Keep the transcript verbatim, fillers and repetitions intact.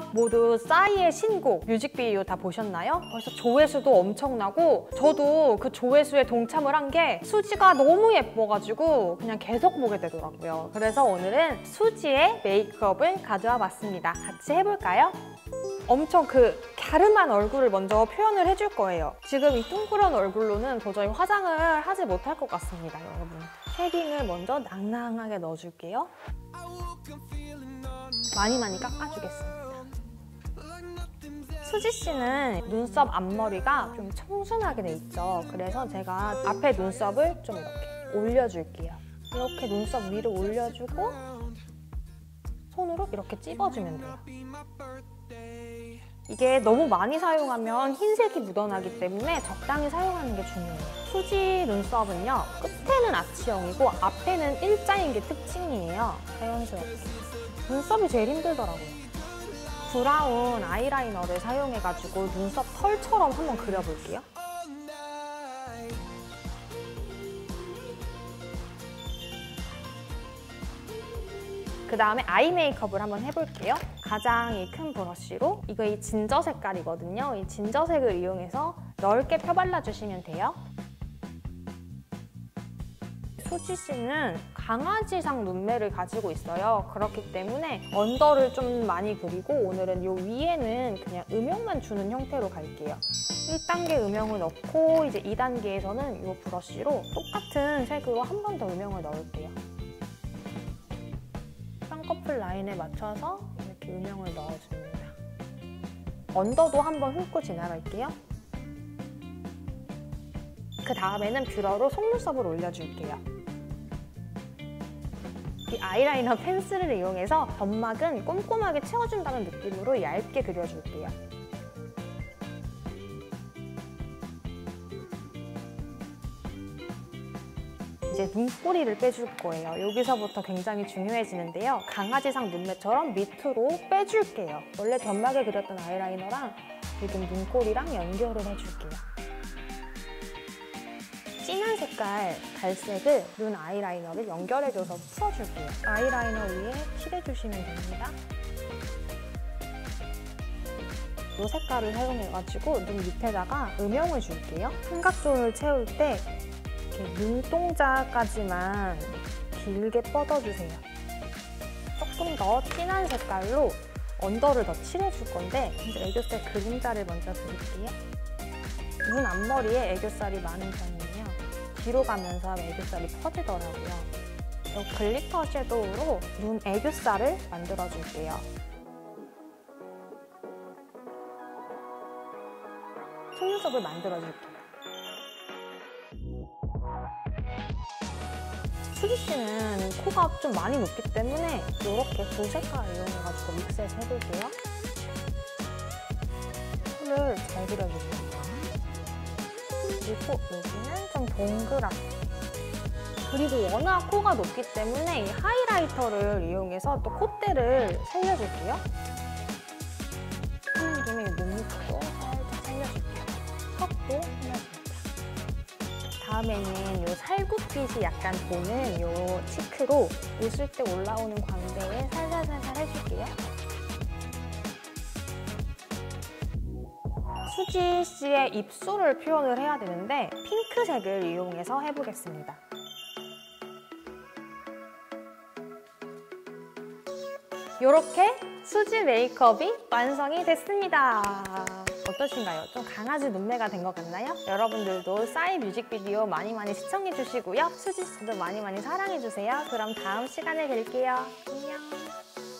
모두 싸이의 신곡 뮤직비디오 다 보셨나요? 벌써 조회수도 엄청나고 저도 그 조회수에 동참을 한 게 수지가 너무 예뻐가지고 그냥 계속 보게 되더라고요. 그래서 오늘은 수지의 메이크업을 가져와 봤습니다. 같이 해볼까요? 엄청 그 갸름한 얼굴을 먼저 표현을 해줄 거예요. 지금 이 둥그런 얼굴로는 도저히 화장을 하지 못할 것 같습니다, 여러분. 쉐딩을 먼저 낭낭하게 넣어줄게요. 많이 많이 깎아주겠습니다. 수지 씨는 눈썹 앞머리가 좀 청순하게 돼 있죠. 그래서 제가 앞에 눈썹을 좀 이렇게 올려줄게요. 이렇게 눈썹 위로 올려주고 손으로 이렇게 찝어주면 돼요. 이게 너무 많이 사용하면 흰색이 묻어나기 때문에 적당히 사용하는 게 중요해요. 수지 눈썹은요, 끝에는 아치형이고 앞에는 일자인 게 특징이에요. 자연스럽게. 눈썹이 제일 힘들더라고요. 브라운 아이라이너를 사용해가지고 눈썹 털처럼 한번 그려볼게요. 그 다음에 아이 메이크업을 한번 해볼게요. 가장 이 큰 브러쉬로, 이거 이 진저 색깔이거든요. 이 진저색을 이용해서 넓게 펴발라주시면 돼요. 수지 씨는 강아지상 눈매를 가지고 있어요. 그렇기 때문에 언더를 좀 많이 그리고 오늘은 요 위에는 그냥 음영만 주는 형태로 갈게요. 일 단계 음영을 넣고 이제 이 단계에서는 이 브러쉬로 똑같은 색으로 한 번 더 음영을 넣을게요. 쌍꺼풀 라인에 맞춰서 이렇게 음영을 넣어줍니다. 언더도 한번 훑고 지나갈게요. 그 다음에는 뷰러로 속눈썹을 올려줄게요. 이 아이라이너 펜슬을 이용해서 점막은 꼼꼼하게 채워준다는 느낌으로 얇게 그려줄게요. 이제 눈꼬리를 빼줄 거예요. 여기서부터 굉장히 중요해지는데요. 강아지상 눈매처럼 밑으로 빼줄게요. 원래 점막에 그렸던 아이라이너랑 지금 눈꼬리랑 연결을 해줄게요. 진한 색깔 갈색을 눈 아이라이너를 연결해줘서 풀어줄게요. 아이라이너 위에 칠해주시면 됩니다. 이 색깔을 사용해가지고 눈 밑에다가 음영을 줄게요. 삼각존을 채울 때 이렇게 눈동자까지만 길게 뻗어주세요. 조금 더 진한 색깔로 언더를 더 칠해줄 건데 이제 애교살 그림자를 먼저 그릴게요. 눈 앞머리에 애교살이 많은 편이에요. 뒤로 가면서 애교살이 퍼지더라고요. 이 글리터 섀도우로 눈 애교살을 만들어줄게요. 속눈썹을 만들어줄게요. 수지 씨는 코가 좀 많이 높기 때문에 이렇게 두 색깔 이용해가지고 믹스해서 해볼게요. 코를 잘 그려주세요. 그리고 여기는 좀 동그랗게. 그리고 워낙 코가 높기 때문에 이 하이라이터를 이용해서 또 콧대를 살려줄게요. 하는 김에 눈 밑도 살짝 살려줄게요. 턱도 살려줍니다. 다음에는 이 살구빛이 약간 도는 이 치크로 웃을 때 올라오는 광대에 살살살살 해줄게요. 수지 씨의 입술을 표현을 해야 되는데 핑크색을 이용해서 해보겠습니다. 이렇게 수지 메이크업이 완성이 됐습니다. 어떠신가요? 좀 강아지 눈매가 된 것 같나요? 여러분들도 싸이 뮤직비디오 많이 많이 시청해주시고요. 수지 씨도 많이 많이 사랑해주세요. 그럼 다음 시간에 뵐게요. 안녕.